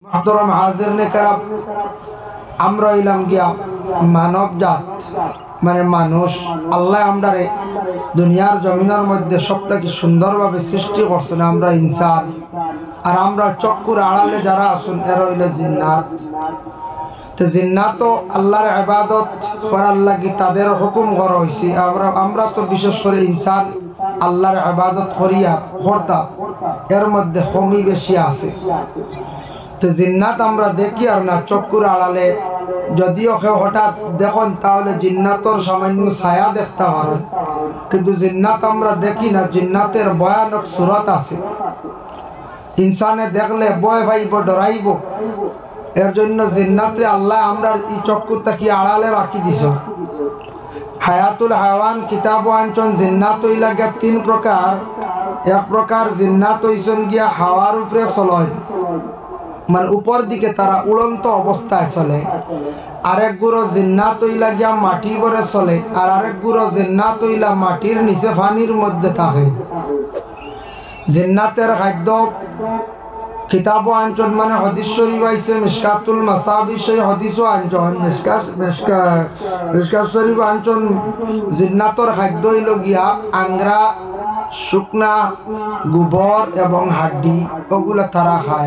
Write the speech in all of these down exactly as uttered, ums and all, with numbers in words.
محترم हाजिर ने करा আমরা ইলাম গিয়া মানব জাত মানে মানুষ আল্লাহ আমরারে দুনিয়ার জমিনের মধ্যে সবথেকে সুন্দরভাবে সৃষ্টি করছেন আমরা ইনসান আর আমরা চক্কুর আড়ালে যারা আছেন এরা হইল জিন্নাত তো জিন্নাত আল্লাহর ইবাদত করার লাগি তাদের হুকুম করা হইছে আমরা আমরা তো বিশেষ করে ইনসান আল্লাহর ইবাদত করিয়া করতা এর মধ্যে কমি বেশি আছে তো জিন্নাত আমরা দেখি আর না চক্কুর আড়ালে যদিও কেউ হঠাৎ দেখুন তাহলে জিন্নাতর সামান্য ছায়া দেখতে পারেন কিন্তু জিন্নাত আমরা দেখি না জিন্নাতের ভয়ানক সুরত আছে ইনসানে দেখলে ভয় পাইব ডরাইব এর জন্য জিন্নাতে আল্লাহ আমরা এই চক্কুরটা কি আড়ালে রাখি দিছ হায়াতুল হায়াওয়ান কিতাব আনছন জিন্নাত ইলাকা তিন প্রকার এক প্রকার জিন্নাত হইছেন গিয়া হাওয়ার উপরে চলয় মানে উপর দিকে তারা উড়ন্ত অবস্থায় চলে আরেক গুরো জিন্নাত হইলা গিয়া মাটি করে চলে আর আরেক গুরো জিন্নাত হইলা মাটির নিচে পানির মধ্যে থাকে জিন্নাতের খাদ্য কিতাব আনছন মানে হাদিস শরীফ আইছে মিশকাতুল মাসাবি সেই হাদিসও আনছন মিশকাত মিশকাত মিশকাত শরীফ আনছন জিন্নাতর খাদ্য হইল গিয়া আংরা শুকনা গোবর এবং হাড্ডি ওগুলা তারা খায়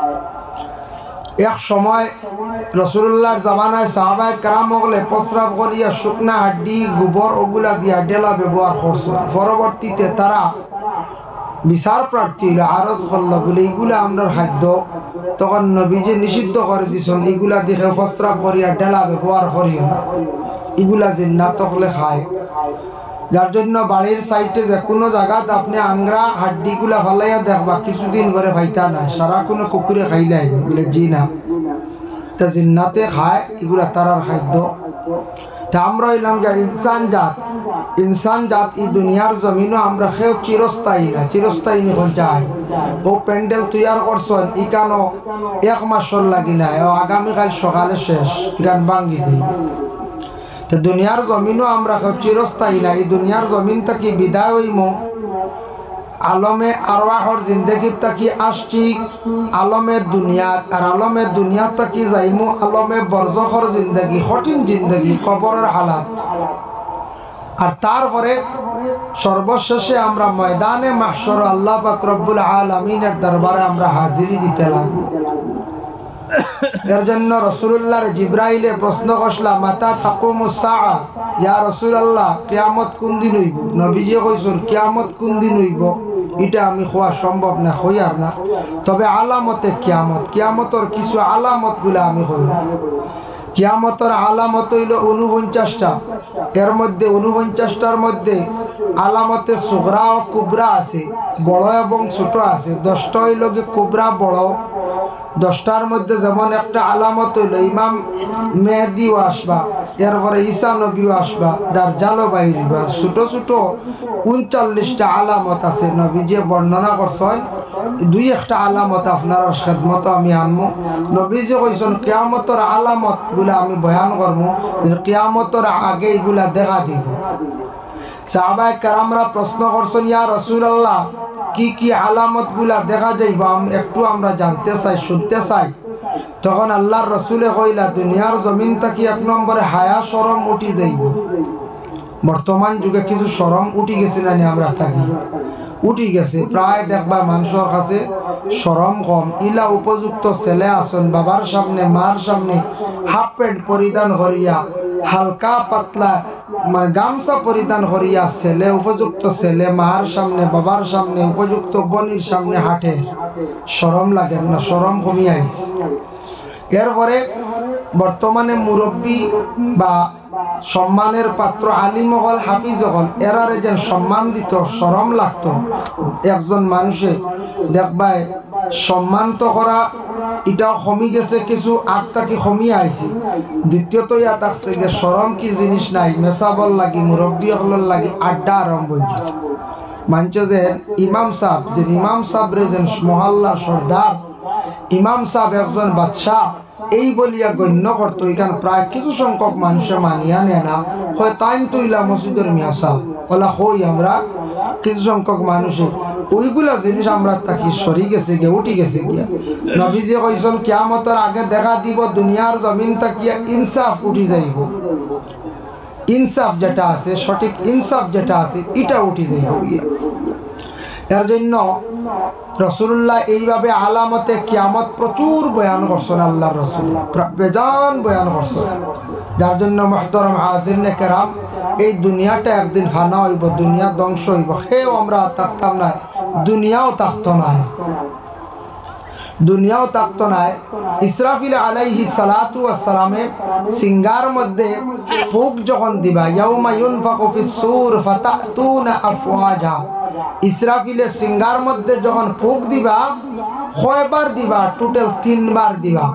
এক সময় রাসূলুল্লাহর জামানায় সাহাবায়ে কেরাম ওগুলো প্রস্রাব করিয়া শুকনা হাড্ডি গোবর ওগুলা দিয়া ডেলা ব্যবহার করছে পরবর্তীতে তারা বিচার প্রার্থী আরজ করলো বলে এইগুলা আমরা খাদ্য তখন নবীজি নিষিদ্ধ করে দিছেন এইগুলা দেখে প্রস্রাব করিয়া ডেলা ব্যবহার করিও না এগুলা জিন্নাত হলে খায় যার জন্য বাড়ির সাইডে যে কোনো জায়গাতে আপনি আংরা হাড্ডিগুলা ফালাইয়া দেখবা কিছুদিন করে খাইতা না সারা কোনো কুকুরে খাইলাই বলে জি না তা জিন্নাতে খায় এগুলা তারার খাদ্য তা আমরা হইলাম যে ইনসান জাত ইনসান জাত এই দুনিয়ার জমিনও আমরা খেয়েও চিরস্থায়ী না চিরস্থায়ী নিখন চাই ও প্যান্ডেল তৈয়ার করছেন ইকানো এক মাসর লাগি নাই ও আগামীকাল সকালে শেষ গান ভাঙ্গিছি তো দুনিয়ার জমিনও আমরা চিরস্থায়ী না এই দুনিয়ার জমিন থাকি বিদায় হইম আলমে আরওয়াহর জিন্দগির থাকি আসছি আলমে দুনিয়াত আর আলমে দুনিয়াত থাকি যাইমু আলমে বরজখর জিন্দগি কঠিন জিন্দগি কবরের হালাত আর তারপরে সর্বশেষে আমরা ময়দানে মাহশর আল্লাহ পাক রব্বুল আলামিনের দরবারে আমরা হাজিরি দিতে লাগবো এর জন্য রাসূলুল্লাহর জিবরাইলে প্রশ্ন করলা মাতা তাকুমুস সাআ ইয়া রাসূলুল্লাহ কিয়ামত কোন দিন হইব নবীজি কইছেন কিয়ামত কোন দিন হইব এটা আমি কোয়া সম্ভব না হইয়ার না তবে আলামতে কিয়ামত কিয়ামতের কিছু আলামতগুলো আমি কইব কিয়ামতের আলামত হইল ঊনপঞ্চাশটা এর মধ্যে ঊনপঞ্চাশটার মধ্যে আলামতে সুগরা ও কুবরা আছে বড় এবং ছোট আছে দশটা হইল কি কুবরা বড় দশটার মধ্যে যেমন একটা আলামত হইল ইমাম মেহেদিও আসবা এরপরে ঈসা নবীও আসবা দাজ্জালও বাইরিবা ছোট ছোট উনচল্লিশটা আলামত আছে নবী যে বর্ণনা করছেন দুই একটা আলামত আপনার খেদমত আমি আনবো নবী যে কইছেন কিয়ামতের আলামত গুলা আমি বয়ান করবো কিয়ামতের আগে এগুলা দেখা দিব সাহাবায়ে কেরামরা প্রশ্ন করছেন ইয়া রাসূলুল্লাহ কি কি আলামত গুলা দেখা যাইব একটু আমরা জানতে চাই শুনতে চাই তখন আল্লাহর রাসূলে কইলা দুনিয়ার জমিন থেকে এক নম্বরে হায়া শরম উঠি যাইব বর্তমান যুগে কিছু শরম উঠি গেছে না আমরা থাকি উঠি গেছে প্রায় দেখবা মানুষের কাছে শরম কম ইলা উপযুক্ত ছেলে আসন বাবার সামনে মার সামনে হাফ প্যান্ট পরিধান করিয়া হালকা পাতলা গামছা পরিধান করিয়া ছেলে উপযুক্ত ছেলে মার সামনে বাবার সামনে উপযুক্ত বনির সামনে হাঁটে শরম লাগে না শরম কমিয়ে আইছে এরপরে বর্তমানে মুরব্বী বা সম্মানের পাত্র আলিম হল হাফিজ হল এরারে যে সম্মান দিত শরম লাগতো একজন মানুষে দেখবাই সম্মান তো করা এটাও কমি গেছে কিছু আগ তাকে কমিয়ে আইছে দ্বিতীয়ত ইয়াত আসছে যে শরম কি জিনিস নাই মেসাবল লাগি মুরব্বী হলের লাগি আড্ডা আরম্ভ হয়ে গেছে মানছে যে ইমাম সাহেব যে ইমাম সাহেব রে যে মহল্লা সর্দার ইমাম সাহেব একজন বাদশাহ এই বলিয়া গণ্য করতো। এখানে প্রায় কিছু সংখ্যক মানুষে মানিয়া নেয় না, হয় তাই তুইলা মসজিদের মিয়া সাহেব বলা হই আমরা কিছু সংখ্যক মানুষে ওইগুলা জিনিস আমরা তাকে সরি গেছে গিয়ে উঠি গেছে গিয়া। নবীজি কইছেন কিয়ামতের আগে দেখা দিব দুনিয়ার জমিন তাকিয়া ইনসাফ উঠি যাইব, ইনসাফ যেটা আছে সঠিক ইনসাফ যেটা আছে এটা উঠি যাইব গিয়া। এর জন্য রাসূলুল্লাহ এইভাবে আলামতে কিয়ামত প্রচুর বয়ান করছেন, আল্লাহর রাসূল বেজান বয়ান করছেন। যার জন্য মুহতারাম হাজিরিনে কেরাম, এই দুনিয়াটা একদিন ফানা হইব, দুনিয়া ধ্বংস হইব, সেও আমরা থাকতাম না, দুনিয়াও থাকতো না, দুনিয়াও থাকতো না। ইসরাফিল আলাইহিস সালাতু ওয়াস সালামে সিঙ্গার মধ্যে ফুক যখন দিবা, ইয়াউমা ইউনফাকু ফিস সূর ফাতাতুনা আফওয়াজা, ইসরাফিলের সিঙ্গার মধ্যে যখন ফুক দিবা, কয়বার দিবা? টোটাল তিনবার দিবা।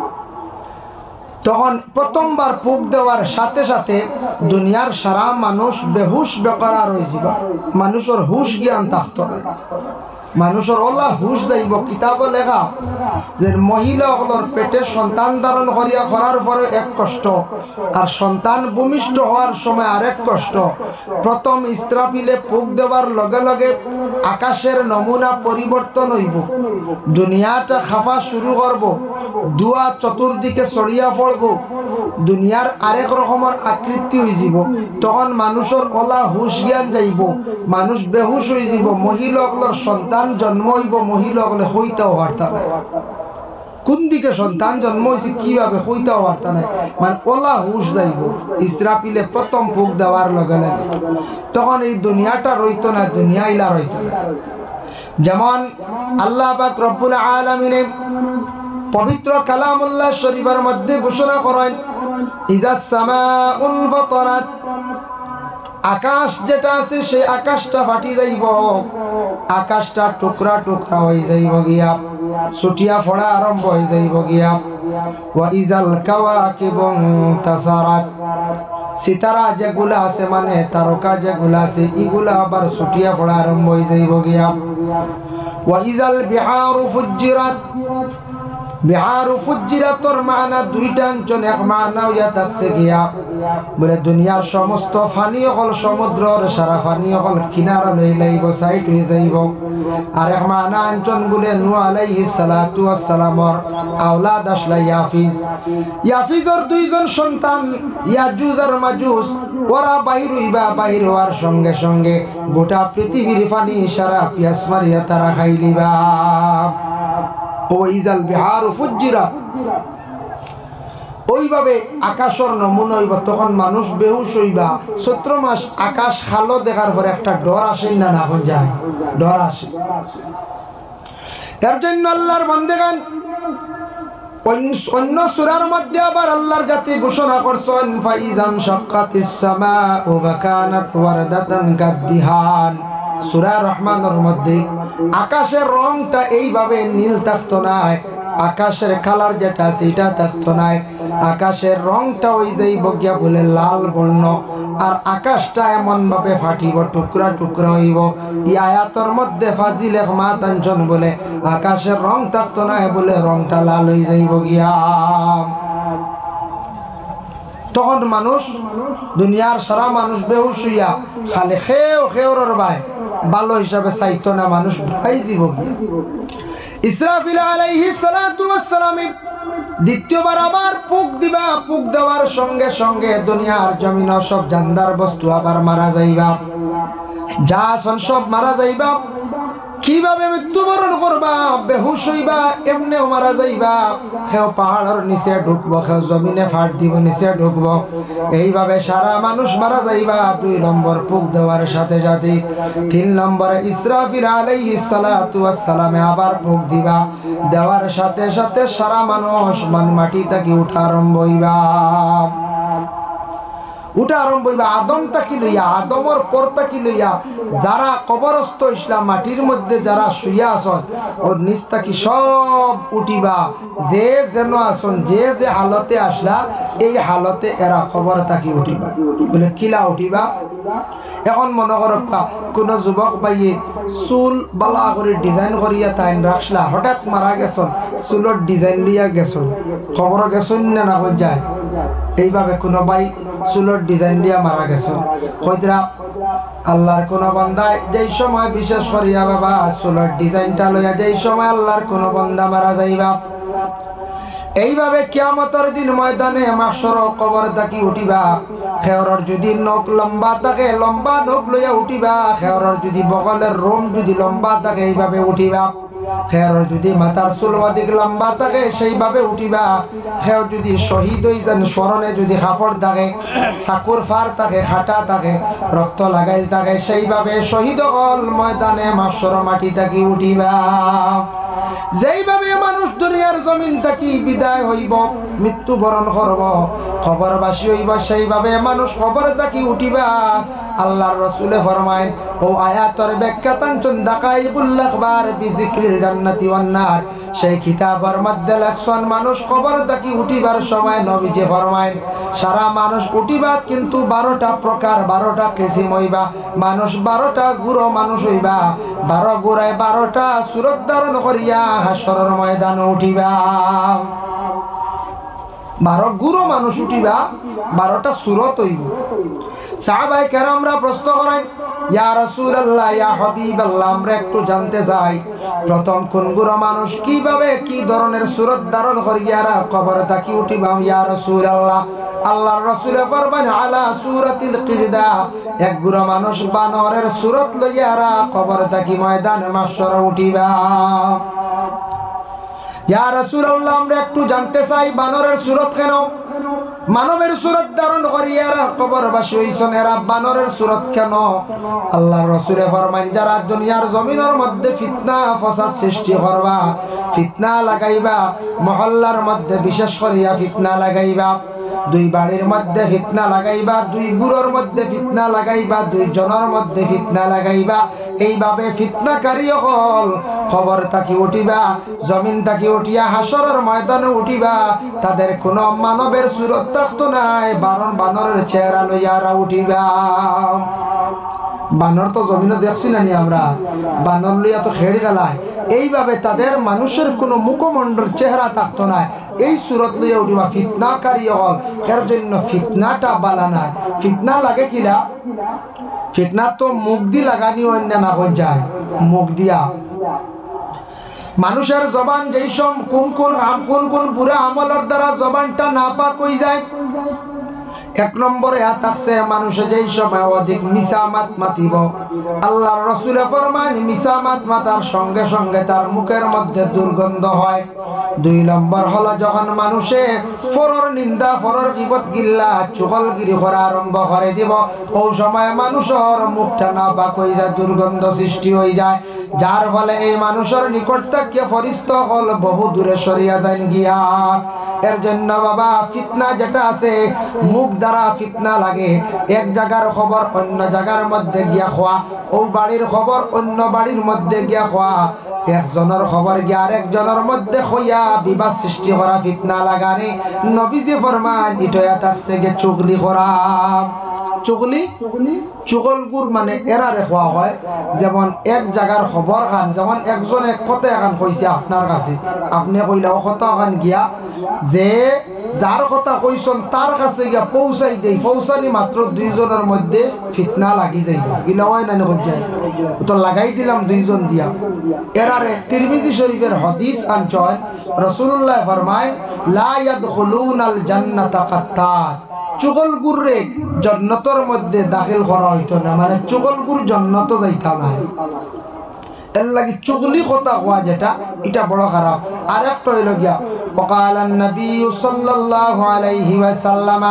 তখন প্রথমবার ফুক দেওয়ার সাথে সাথে দুনিয়ার সারা মানুষ বেহুশ বেকরার হয়ে যাবা, মানুষের হুশ জ্ঞান থাকতো না, মানুষের ওলা হুশ যাইব। কিতাবে লেখা যে মহিলাগুলোর পেটে সন্তান ধারণ করিয়া করার পরে এক কষ্ট, আর সন্তান ভূমিষ্ঠ হওয়ার সময় আরেক কষ্ট। প্রথম ইসরাফিলে ফুক দেওয়ার লগে লগে আকাশের নমুনা পরিবর্তন হইব, দুনিয়াটা খাফা শুরু করব, দুয়া চতুর্দিকে ছড়িয়া পড়ব, দুনিয়ার আরেক রকমের আকৃতি হয়ে যাব। তখন মানুষের ওলা হুশ জ্ঞান যাইব, মানুষ বেহুশ হয়ে যাব। মহিলাগুলোর সন্তান জন্ম হইব, মহিলাগুলো হইতেও পারতা না, কোন দিকে সন্তান জন্ম হয়েছে কিভাবে হইতেও পারতা না, মানে ওলা হুশ যাইব ইসরাফিলে প্রথম ফুক দেওয়ার লগে লগে। তখন এই দুনিয়াটা রইতো না, দুনিয়া ইলা রইতো না। যেমন আল্লাহ পাক রব্বুল আলামিন পবিত্র কালামুল্লাহ শরীফের মধ্যে ঘোষণা করেন, ইজাস সামাউন ফাতারাত, আকাশ যেটা আছে সেই আকাশটা ফাটি যাইব, আকাশটা টুকরা টুকরা হয়ে যাইব গিয়া, ছুটিয়া ফোড়া আরম্ভ হয়ে যাইব গিয়া। ওয়া ইজাল কাওয়াকিবু তাসারাত, সিতারা যেগুলা আছে মানে তারকা যেগুলা আছে এগুলা আবার ছুটিয়া ফোড়া আরম্ভ হয়ে যাইব গিয়া। ওয়া ইজাল বিহারু ফুজ্জিরাত, বিহারু ফুজ্জিরাতর মানা দুইটা অঞ্চল, এক মানা হইয়া থাকছে গিয়া বলে দুনিয়ার সমস্ত পানি হল সমুদ্রের সারা পানি হল কিনারা লই লাইব, সাইড হয়ে যাইব। আর এক মানা অঞ্চল বলে নূহ আলাইহিস সালাতু ওয়াস সালামর আওলাদ আসলা ইয়াফিজ, ইয়াফিজর দুইজন সন্তান ইয়াজুজ আর মাজুজ, ওরা বাহির হইবা, বাহির হওয়ার সঙ্গে সঙ্গে গোটা পৃথিবীর পানি সারা পিয়াস মারিয়া তারা খাই লিবা। ও ইজাল বিহারু ফুজ্জিরাত, ওইভাবে আকাশের নমুনা হইব। তখন মানুষ বেহুশ হইবা। চৈত্র মাস আকাশ খালো দেখার পরে একটা ডর আসে না, না হয়ে যায়, ডর আসে। এর জন্য আল্লাহর বান্দেগান অন্য সূরার মধ্যে আবার আল্লাহর জাতি ঘোষণা করছেন, ফাইজান শাক্কাতিস সামাউ ওয়া কানাত ওয়ারদাতান কাদ্দিহান। সূরা রহমানের মধ্যে আকাশের রংটা এইভাবে নীল থাকতো না, আকাশের কালার যেটা সেটা থাকতো না, আকাশের রংটা ওই যাইব গিয়া বলে লাল বর্ণ, আর আকাশটা এমন ভাবে ফাটিব, টুকরা টুকরা হইব। এই আয়াতের মধ্যে ফাজিল এক মাতাঞ্চন বলে আকাশের রং থাকতো না বলে রংটা লাল হয়ে যাইব গিয়া। তখন মানুষ দুনিয়ার সারা মানুষ বেহুশ হইয়া খালি খেও খেওর ভাই ভালো হিসাবে চাইতো না, মানুষ ঢাই যাব গিয়া। ইসরাফিল আলাইহিস সালাতু ওয়াস সালাম দ্বিতীয়বার আবার ফুক দিবা, ফুক দেওয়ার সঙ্গে সঙ্গে দুনিয়ার জমিন সব জানদার বস্তু আবার মারা যাইবা, যা সন সব মারা যাইবা। কিভাবে মৃত্যুবরণ করবা? বেহুশ হইবা, এমনেও মারা যাইবা। কেউ পাহাড়ের নিচে ঢুকবো, কেউ জমিনে ফাট দিব নিচে ঢুকবো, এইভাবে সারা মানুষ মারা যাইবা। দুই নম্বর ফুক দেওয়ার সাথে সাথে তিন নম্বরে ইসরাফিল আলাইহিস সালাতু ওয়াস সালামে আবার ফুক দিবা, দেওয়ার সাথে সাথে সারা মানুষ মাটি থেকে উঠা আরম্ভ হইবা, উঠা আরম্ভ হইবা। আদম তাকি লইয়া, আদমর পর তাকি লইয়া যারা কবরস্থ ইসলাম মাটির মধ্যে যারা শুইয়া আসন, ওর নিচ তাকি সব উঠিবা। যে যেন আসন, যে যে হালতে আসলা এই হালতে এরা খবর থাকি উঠিবা বলে কিলা উঠিবা এখন মনে করবা কোনো যুবক ভাইয়ে চুল বালা করে ডিজাইন করিয়া তাই রাখলা হঠাৎ মারা গেছন চুলের ডিজাইন লিয়া গেছন খবর গেছন না না হয়ে যায় এইভাবে কোনো ভাই চুলের ডিজাইন লিয়া মারা গেছন কইরা আল্লাহর কোন বান্দায় যেই সময় বিশেষ করিয়া বাবা চুলের ডিজাইনটা লইয়া যেই সময় আল্লাহর কোন বান্দা মারা যাইবা এইভাবে কিয়ামতের দিন ময়দানে মাহশর কবর থাকি উঠিবা খেয়রর যদি নখ লম্বা থাকে লম্বা নখ লইয়া উঠিবা খেয়রর যদি বগলের রোম যদি লম্বা থাকে এইভাবে উঠিবা খেয়রর যদি মাথার চুল অধিক লম্বা থাকে সেইভাবে উঠিবা খেয়র যদি শহীদ হয়ে যান স্মরণে যদি কাপড় থাকে চাকুর ফার থাকে খাটা থাকে রক্ত লাগাইল থাকে সেইভাবে শহীদ হল ময়দানে মাহশর মাটি থাকি উঠিবা যেইভাবে মানুষ দুনিয়ার জমিন থাকি বিদায় হইব মৃত্যুবরণ করব খবরবাসী হইব সেইভাবে মানুষ খবর থাকি উঠিবা আল্লাহর রাসূলে ফরমায় ও আয়াতের ব্যাখ্যা তানচুন দাকাইবুল আখবার বিজিক্রিল জান্নাতি ওয়ান নার সেই কিতাবের মধ্যে লেখছেন মানুষ খবর থাকি উঠিবার সময় নবীজি ফরমায় সারা মানুষ উঠিবা কিন্তু বারোটা প্রকার বারোটা কিসিম হইবা মানুষ বারোটা গুরু মানুষ হইবা বারো গুড়ায় বারোটা সুরত ধারণ করিয়া হাসরের ময়দানে উঠিবা বারো গুরু মানুষ উঠিবা বারোটা সুরত হইব সাহাবায়ে কেরামরা প্রশ্ন করেন ইয়া রাসূলুল্লাহ ইয়া হাবিবাল্লাহ আমরা একটু জানতে চাই প্রথম কোন গুরু মানুষ কিভাবে কি ধরনের সুরত ধারণ করিয়া কবরে থাকি উঠিবা ইয়া রাসূলুল্লাহ আল্লাহর রাসূল ফরমান আলা সূরাতিল কিরদা এক গুরু মানুষ বানরের সুরত লইয়া কবরে থাকি ময়দানে মাহশরে উঠিবা ইয়া রাসূলুল্লাহ আমরা একটু জানতে চাই বানরের সুরত কেন মানবের সুরত ধারণ করিয়া কবরবাসী হইছেন এরা বানরের সুরত কেন আল্লাহর রাসূলে ফরমান যারা দুনিয়ার জমিনের মধ্যে ফিতনা ফাসাদ সৃষ্টি করবা ফিতনা লাগাইবা মহল্লার মধ্যে বিশেষ করিয়া ফিতনা লাগাইবা দুই বাড়ির মধ্যে ফিতনা লাগাইবা দুই গুরুর মধ্যে ফিতনা লাগাইবা দুই জনের মধ্যে ফিতনা লাগাইবা এইভাবে ফিতনাকারী হল খবর থাকি উঠিবা জমিন থাকি উঠিয়া হাসরের ময়দানে উঠিবা তাদের কোনো মানবের সুরত থাকতো নাই বানর বানরের চেহারা লইয়া উঠিবা বানর তো জমিনে দেখছি না নি আমরা বানর লইয়া তো খেড়ে গেলায় এইভাবে তাদের মানুষের কোনো মুখমণ্ডল চেহারা থাকতো না এই সুরত লইয়া উঠিবা ফিতনাকারী হল এর জন্য ফিতনাটা বালা নাই ফিতনা লাগে কিলা ফিতনা তো মুখ দি লাগানি অন্য না হয়ে যায় মুখ দিয়া মানুষের জবান যেই সব কোন কোন কোন কোন বুড়া আমলের দ্বারা জবানটা নাপাক হয়ে যায় এক নম্বরে হাত আছে মানুষে যেই সময় অধিক মিসামাত মাতিব আল্লাহর রাসূলে ফরমান মিসামাত মাতার সঙ্গে সঙ্গে তার মুখের মধ্যে দুর্গন্ধ হয় দুই নম্বর হলো যখন মানুষে ফরর নিন্দা ফরর গীবত গিল্লা চুগলগিরি করা আরম্ভ করে দিব ওই সময় মানুষের মুখটা নাপাক হয়ে যায় দুর্গন্ধ সৃষ্টি হয়ে যায় যার ফলে এই মানুষের নিকট থেকে ফরিস্ত হল বহু দূরে সরিয়া যায় গিয়া এর জন্য বাবা ফিতনা যেটা আছে মুখ দ্বারা ফিতনা লাগে এক জায়গার খবর অন্য জায়গার মধ্যে গিয়া খোয়া ও বাড়ির খবর অন্য বাড়ির মধ্যে গিয়া খোয়া একজনের খবর গিয়া আরেকজনের মধ্যে হইয়া বিবাদ সৃষ্টি করা ফিতনা লাগানি নবীজি ফরমান ইটয়া থাকছে গে চুগলি করা চুগলি চুগলগুর মানে এরা রেখা হয় যেমন এক জায়গার খবর খান যেমন একজন এক কথা এখন কইছে আপনার কাছে আপনি কইলাও কথা খান গিয়া যে যার কথা কইছেন তার কাছে গিয়া পৌঁছাই দেই পৌঁছানি মাত্র দুইজনের মধ্যে ফিতনা লাগি যাইব গিলা হয় না নয় যায় তো লাগাই দিলাম দুইজন দিয়া এরারে তিরমিজি শরীফের হাদিস আনছয় রাসূলুল্লাহ ফরমায় লা ইয়াদখুলুনাল জান্নাতা কাত্তাত চুগলগুরে জান্নাতের মধ্যে দাখিল করা হইতো না মানে চুগলগুর জান্নাত যাইতা না এর লাগি চুগলি কথা হওয়া যেটা এটা বড় খারাপ আর একটা হইল গিয়া ওয়াকালান নবী সাল্লাল্লাহু আলাইহি ওয়াসাল্লাম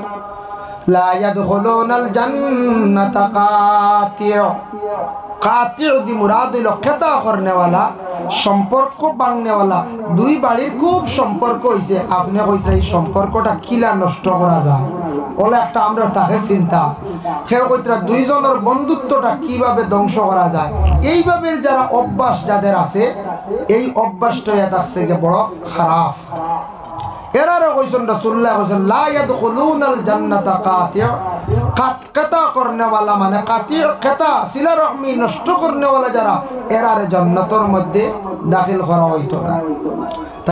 লা ইয়াদখুলুনাল জান্নাতা কাতিউ কাতিউ দি মুরাদ হইল খেতা করনে वाला সম্পর্ক ভাঙনে वाला দুই বাড়ির খুব সম্পর্ক হইছে আপনি কইতে এই সম্পর্কটা কিলা নষ্ট করা যায় ওলা একটা আমরা তাকে চিন্তা কেউ কইতে দুইজনের বন্ধুত্বটা কিভাবে ধ্বংস করা যায় এইভাবে যারা অভ্যাস যাদের আছে এই অভ্যাসটা আছে যে বড় খারাপ এরারে কইছেন রাসূলুল্লাহ কইছেন লা ইয়াদখুলুনাল জান্নাতা কাতি' কাত কাতা করনে वाला মানে কাতি' কাতা সিলা রহমি নষ্ট করনে वाला যারা এরারে জান্নাতের মধ্যে দাখিল করা হইতো না।